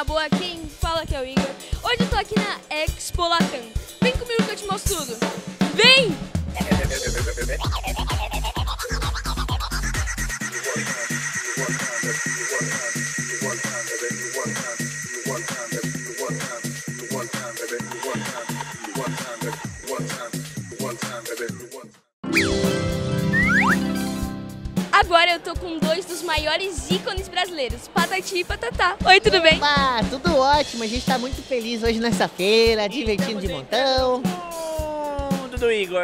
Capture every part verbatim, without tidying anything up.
na boa, quem fala que é o Igor. Hoje eu tô aqui na Expo Latam. Vem comigo que eu te mostro tudo. Vem! Agora eu tô com dois dos maiores ícones brasileiros, Patati e Patatá. Oi, tudo bem? Opa, tudo ótimo, a gente tá muito feliz hoje nessa feira, divertindo de montão. Tudo do Igor.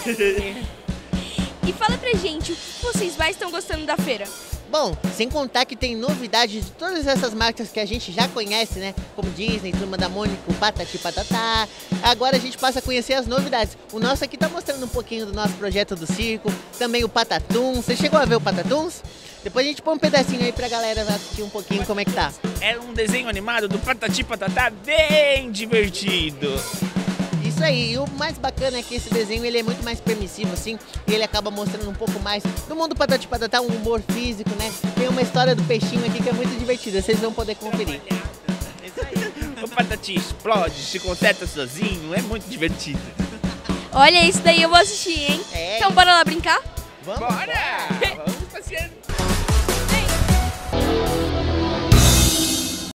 E fala pra gente, o que vocês mais estão gostando da feira? Bom, sem contar que tem novidades de todas essas marcas que a gente já conhece, né? Como Disney, Turma da Mônica, Patati e Patatá. Agora a gente passa a conhecer as novidades. O nosso aqui tá mostrando um pouquinho do nosso projeto do circo, também o Patatuns. Você chegou a ver o Patatuns? Depois a gente põe um pedacinho aí pra galera assistir um pouquinho como é que tá. É um desenho animado do Patati e Patatá bem divertido. Isso aí, e o mais bacana é que esse desenho ele é muito mais permissivo, assim, e ele acaba mostrando um pouco mais do mundo Patati e Patatá, um humor físico, né? Tem uma história do peixinho aqui que é muito divertida, vocês vão poder conferir. O Patati explode, se conserta sozinho, é muito divertido. Olha, isso daí eu vou assistir, hein? É. Então bora lá brincar? Vamos? Bora!